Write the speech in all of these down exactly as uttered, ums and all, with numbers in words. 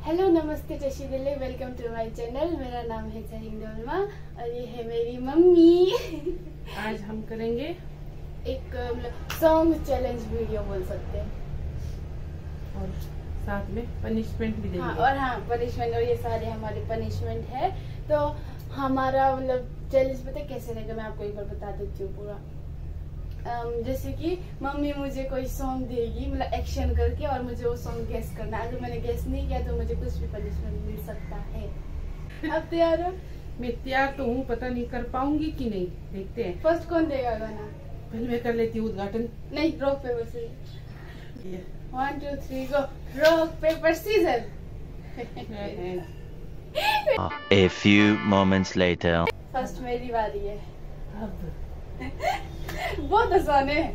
Hello नमस्ते जशी Delhi, welcome to my channel. मेरा नाम है जहीन डोलमा और ये है मेरी मम्मी। आज हम करेंगे एक सॉन्ग चैलेंज वीडियो बोल सकते हैं और साथ में पनिशमेंट भी देंगे। हाँ, और हाँ पनिशमेंट, और ये सारे हमारे पनिशमेंट है। तो हमारा मतलब चैलेंज पता कैसे रहेगा, मैं आपको एक बार बता देती हूँ पूरा। Um, जैसे कि मम्मी मुझे कोई सॉन्ग देगी मतलब एक्शन करके, और मुझे वो सॉन्ग गेस करना है। अगर मैंने गेस नहीं किया तो मुझे कुछ भी पनिशमेंट मिल सकता है। अब तैयार हो? मैं तैयार तो हूँ, पता नहीं कर पाऊंगी कि नहीं, देखते हैं। फर्स्ट कौन देगा गाना? पहले मैं कर लेती हूँ उद्घाटन। नहीं, rock paper scissor. One two three go. Rock paper scissor. A few moments later. First मेरी बारी है। अब बहुत आसान है।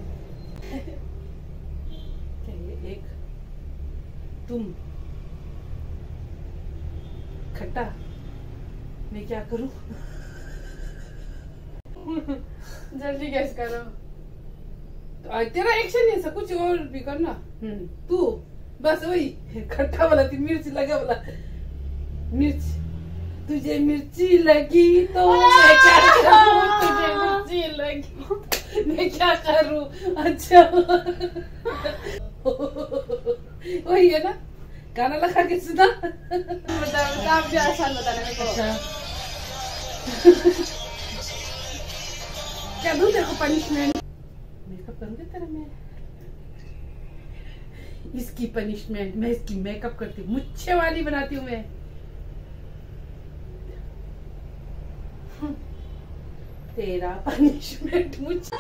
एक तुम खट्टा, मैं क्या करूं? जल्दी गेस करो। तो तेरा एक्शन है, सब कुछ और भी करना। तू बस वही खट्टा वाला थी, मिर्च लगा वाला। मिर्च, तुझे मिर्ची लगी तो मैं क्या करूं? तुझे मिर्ची लगी मैं क्या करूं? अच्छा वही है ना, गाना लगा के सुना। बता बता, आप जो आसान बताना मेरे को। अच्छा क्या दूं तेरे को पनिशमेंट? मेकअप करूंगी तेरा मैं। इसकी पनिशमेंट, मैं इसकी मेकअप करती हूँ, मुच्छे वाली बनाती हूँ मैं। तेरा पनिशमेंट मुझे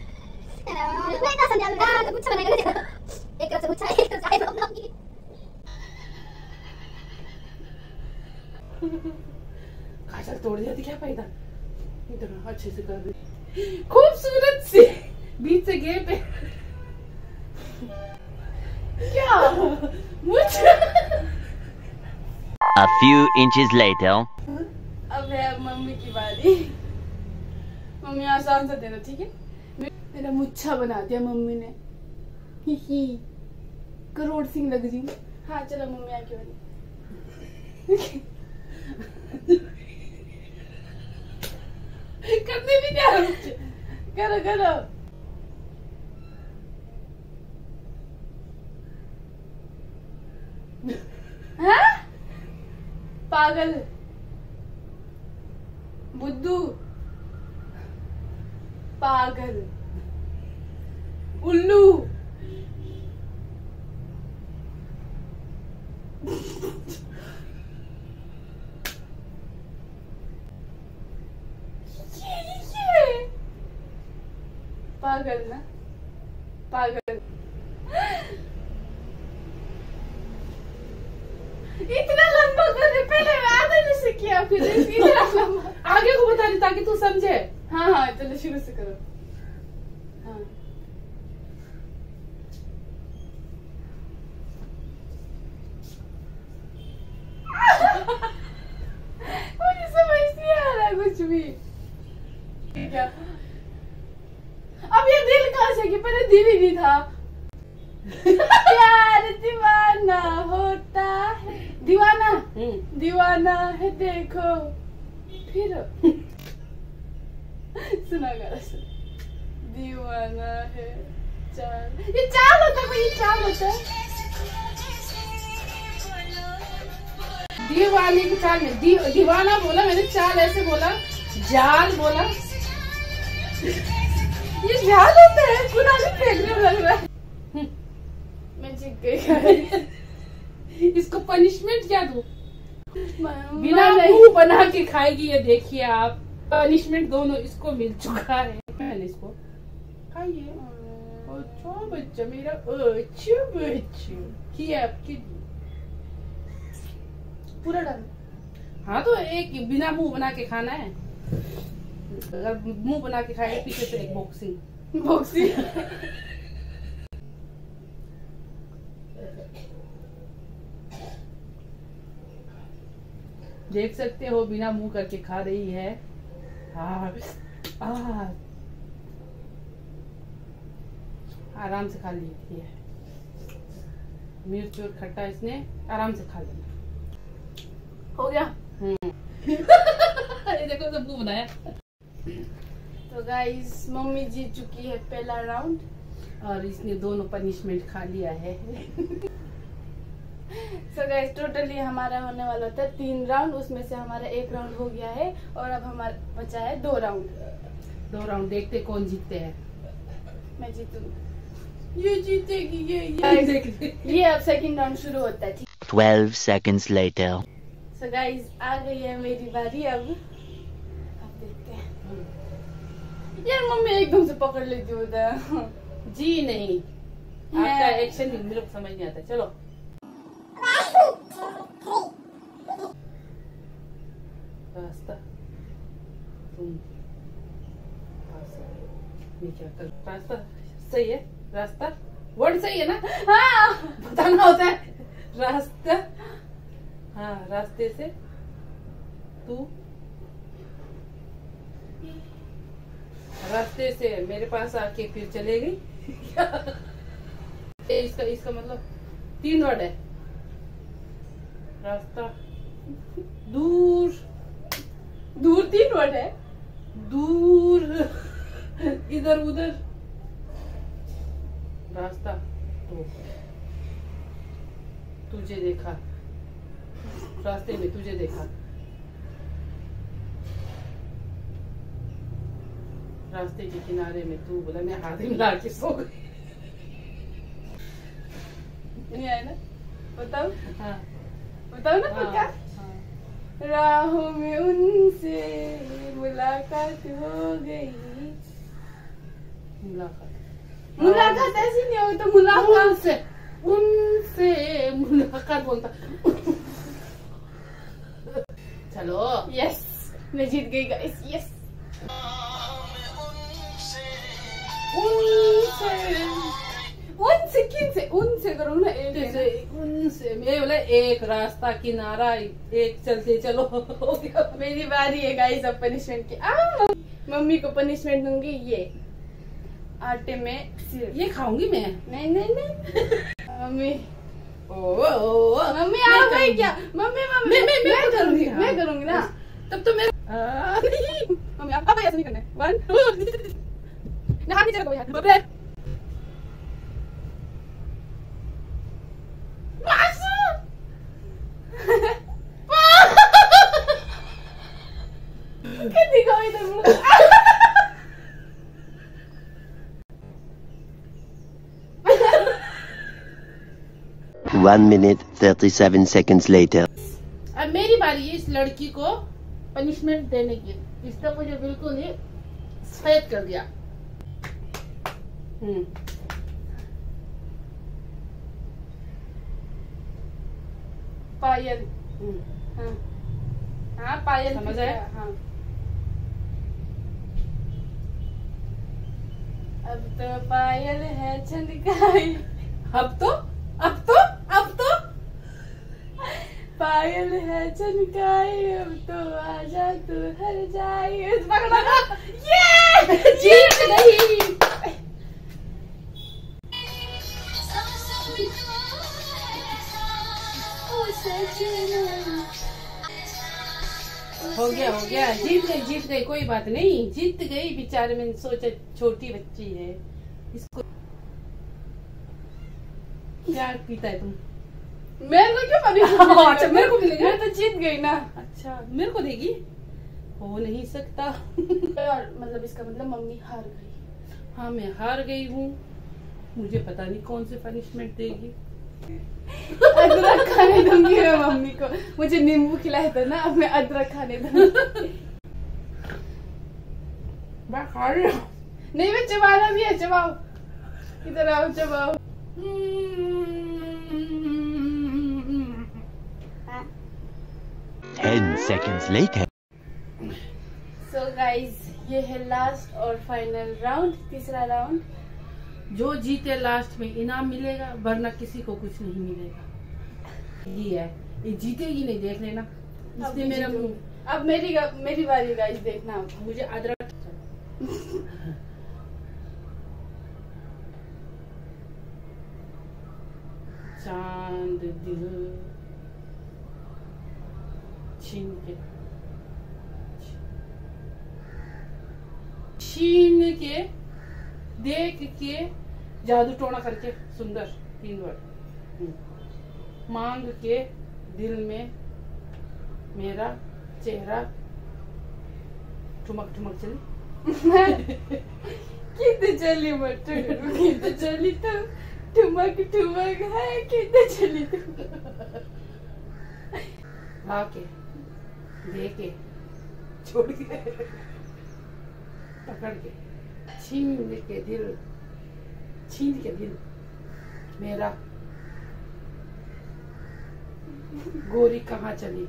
काजल तोड़ दिया थी, क्या फायदा? इतना अच्छे से कर दी, खूबसूरत सी बीच से गैप है। क्या मुझे A few inches later. अब है मम्मी की बारी। मम्मी आसान से देना, ठीक है? मेरा मुच्छा बना दिया मम्मी ने। ही ही करोड़ सिंह लग जी। हाँ चलो मम्मी आके वाली। करने भी नहीं आ रहा मुझे। करो करो। हाँ? पागल, बुद्धू, पागल, उल्लू, ये ये पागल ना, पागल। इतना लंबा करने पहले आधा जैसे किया, फिर इतना लंबा आगे को बता रही ताकि तू समझे। हाँ हाँ चलो शुरू से करो। हाँ मुझे समझ नहीं आ रहा कुछ भी। क्या अब ये दिल कहाँ से, कि पहले दिल ही नहीं था। प्यार दीवाना होता है, दीवाना दीवाना है देखो फिर। सुना गा सुन। दीवाना है चाल, ये चाल होता है, ये चाल होता है। दीवानी की चाल में दी, दीवाना बोला मैंने, चाल ऐसे बोला, जाल बोला। ये जाल होता है, कुनाली फेंकने में लग रहा है। मैं जीत गई। इसको पनिशमेंट क्या दूं? बिना नहीं मुंह बना के खाएगी ये, देखिए आप। पनिशमेंट दोनों इसको मिल चुका है। मैंने इसको खाइए। अच्छा बच्चा मेरा, अच्छा बच्चा किया आपके पूरा डाल। हाँ तो एक बिना मुंह बना के खाना है। अगर मुंह बना के खाएगा पीछे से एक बॉक्सिंग बॉक्सिंग। देख सकते हो बिना मुंह करके खा रही है। हाँ आ, आराम से खा ली है। मिर्च और खट्टा इसने आराम से खा लेना। हो गया। ये देखो सबको बनाया। तो गाइस मम्मी जीत चुकी है पहला राउंड और इसने दोनों पनिशमेंट खा लिया है। सो गाइस टोटली हमारा होने वाला था तीन राउंड, उसमें से हमारा एक राउंड हो गया है और अब हमारा बचा है दो राउंड। दो राउंड देखते कौन जीतते हैं। मैं जीतूंगी। ये जीतेगी ये ये Guys, ये अब सेकंड राउंड शुरू होता है। ठीक। Twelve seconds later. So guys आ गई है मेरी बारी अब। अब देखते हैं। यार मम्मी एकदम से पकड़ लेती होता है। जी नहीं, आपका एक्शन ही मेरे को समझ नहीं आता। चलो रास्ता तुम मैं क्या कर रास्ता सही है। रास्ता वर्ड सही है ना? हाँ बताना होता है। रास्ता हाँ रास्ते से तू रास्ते से मेरे पास आके फिर चले गई। इसका इसका मतलब तीन वर्ड है। रास्ता दूर दूर तीन वर्ड है। दूर इधर उधर रास्ता तो तुझे देखा रास्ते में तुझे देखा रास्ते के किनारे में तू बोला मैं हाथ मिला के सो गई। नहीं आया ना? बताओ हाँ बताओ ना हाँ, पक्का। हाँ। राहों में उनसे मुलाकात हो गई। मुलाकात मुलाकात ऐसी नहीं होगी तो मुलाकात उनसे उनसे मुलाकात बोलता। चलो यस मैं जीत गई गाइस। यस उनसे उनसे किन से उनसे करो ना एक जैसे उनसे मैं बोला एक रास्ता किनारा एक चलते चलो। हो गया। मेरी बारी है गाइस अब पनिशमेंट की। आ, मम्मी को पनिशमेंट दूंगी ये आटे में सिर्फ। ये खाऊंगी मैं। नहीं नहीं नहीं मम्मी ओ, ओ, ओ, मम्मी आ गई क्या? मम्मी मम्मी मैं मैं मैं करूंगी। हाँ। मैं करूंगी ना। तब तो मैं आ, नहीं। मम्मी आप आप ऐसा नहीं करना है। वन टू ना हाथ नीचे रखो यार। बाप रे। कितनी को इधर One minute thirty-seven seconds later. अब मेरी बारी है इस लड़की को पनिशमेंट देने की। इसने मुझे बिल्कुल ही सफेद कर दिया। हम्म पायल। हम्म। हाँ हाँ पायल समझ आया? हाँ अब तो पायल है छनकाई। अब तो अब तो अब तो पायल है छनकाई अब तो आजा तू हर जाए। पकड़ा ना। ये जीत गई। हो गया हो गया जीत गई जीत गई कोई बात नहीं जीत गई। बेचारे मैंने सोचा छोटी बच्ची है इसको क्या पीता है तुम? मेरे को क्यों पनिशमेंट? अच्छा मेरे को मिलेगा। मैं तो जीत गई ना। अच्छा मेरे को देगी? हो नहीं सकता। और मतलब इसका मतलब मम्मी हार गई। हाँ मैं हार गई हूँ। मुझे पता नहीं कौन से पनिशमेंट देगी। अदरक खाने दूंगी मैं मम्मी को। मुझे नींबू खिलाया था ना, अब मैं अदरक खाने दूंगी। मैं खा रही हूँ। नहीं मैं चबाना भी है। चबाओ इधर आओ चबाओ। Ten seconds later. So guys ये है लास्ट और फाइनल राउंड, तीसरा राउंड। जो जीते लास्ट में इनाम मिलेगा वरना किसी को कुछ नहीं मिलेगा। ये है ये जीतेगी नहीं देख लेना। इसने मेरा मुंह अब मेरी मेरी बारी गाइस देखना। मुझे अदरक चांद दिल छीन के, छीन के, देख के, जादू टोना करके, सुंदर, तीन वर्ड। मांग के दिल में मेरा चेहरा ठुमक ठुमक चली। कितने चली मटर, कितने चली तो ठुमक ठुमक है, कितने चली तो ला के, दे के, छोड़ के, पकड़ के, छीन के दिल, छीन के दिल मेरा, गोरी कहाँ चली।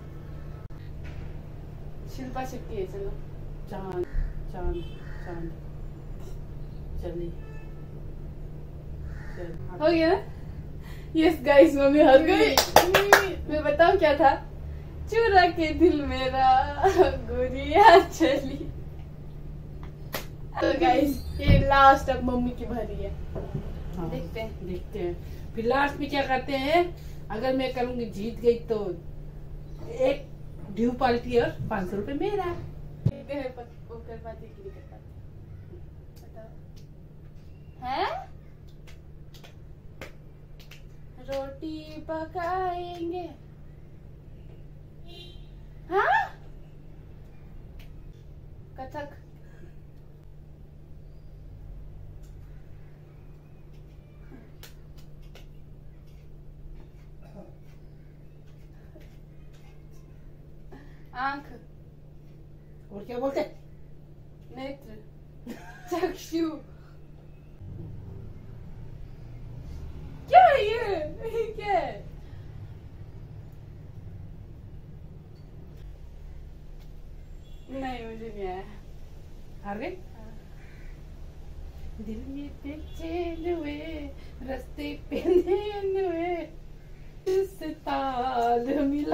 शिल्पा शेट्टी है, चलो। चांद चांद चांद चली, चल। हो गया ना? यस गाइस, मम्मी हार गई। मैं बताऊं क्या था? चुरा के दिल मेरा गोरिया चली। तो गाइस, ये लास्ट अब मम्मी की भरी है। हाँ, देखते हैं देखते हैं फिर लास्ट में क्या करते हैं। अगर मैं करूंगी जीत गई तो एक ड्यू पार्टी और पाँच सौ रुपए मेरा। देखते हैं वो कर पाती कि नहीं कर पाती। बताओ। हैं? रोटी पकाएंगे। हाँ? कथक। आंख, और क्या बोलते? नेत्र, चक्षु। क्या है ये? ये क्या है? नहीं, मुझे नहीं आया। हार गए? दिल में बेचैन हुए, रास्ते पे नैन हुए, इस ताल मिला।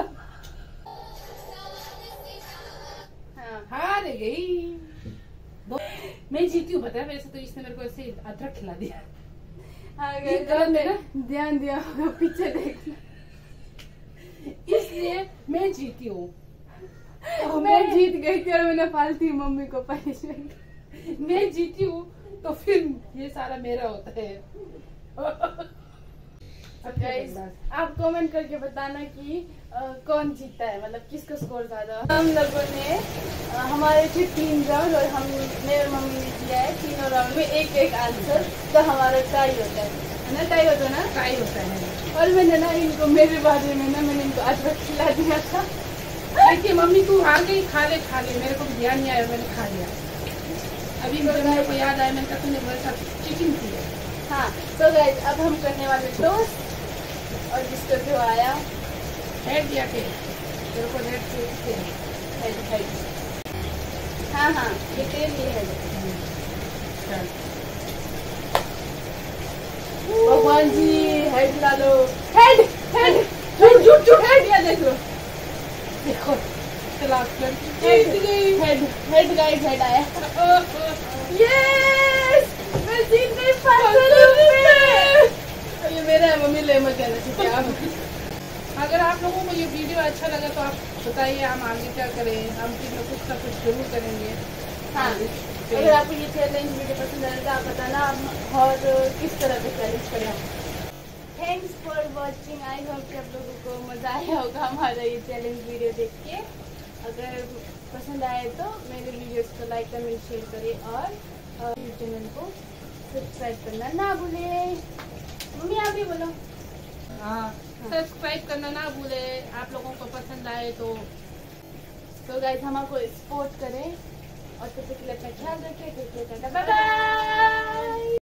हाँ। हार गई। दो मैं जीती हूँ, पता है। वैसे तो इसने मेरे को ऐसे अदरक खिला दिया। अगर गलत है ना, ध्यान दिया होगा पीछे देखना। इसलिए मैं जीती हूँ। तो मैं जीत गई थी और मैंने फालतू मम्मी को पनिशमेंट। मैं जीती हूँ तो फिर ये सारा मेरा होता है। गाइस, आप कमेंट करके बताना कि आ, कौन जीता है, मतलब किसका स्कोर ज्यादा। हम लोगों ने आ, हमारे थे तीन राउंड और हम मेरे मम्मी ने दिया है तीनों राउंड में एक एक आंसर, तो हमारा टाई होता है है ना? टाई होता है ना? टाई होता है। और मैंने ना इनको मेरे बारे में ना मैंने इनको अदरक खिला दिया था। देखिए मम्मी तू हार गई, खा ले खा ले। मेरे को ध्यान नहीं आया, मैंने खा लिया। अभी जब मेरे को याद आया, मैंने कहा तूने मेरे साथ चिकन किया। हाँ, तो गाइस अब हम करने वाले टोस्ट, और जिसको जो आया हेड दिया के तेरे को हेड से हेड हेड। हाँ हाँ, ये तेल ये हेड। चल भगवान जी, हेड ला लो। हेड हेड झूठ झूठ झूठ हेड, या देख लो, देखो तलाश कर head head head guys, head आया। यस, मैं जीत गई पाँच सौ रुपए। ये मेरा है, मम्मी ले मत जाना चाहिए आप। अगर आप लोगों को ये वीडियो अच्छा लगा तो आप बताइए हम आगे क्या करें। हम फिर कुछ ना कुछ जरूर करेंगे। हाँ, अगर आपको ये चैलेंज वीडियो पसंद आए तो आप बताना हम और किस तरह का चैलेंज करें हम। Thanks for watching. I hope कि आप लोगों को मजा आया होगा हमारा ये चैलेंज वीडियो देख के। अगर पसंद आए तो मेरे वीडियोस को लाइक कमेंट शेयर करें और चैनल को सब्सक्राइब करना ना भूलें। मम्मी आप ही बोलो। हाँ, सब्सक्राइब करना ना भूले। आप लोगों को पसंद आए तो तो गाइस हमको सपोर्ट करें और तब तक के लिए अपना ख्याल रखें। Bye bye.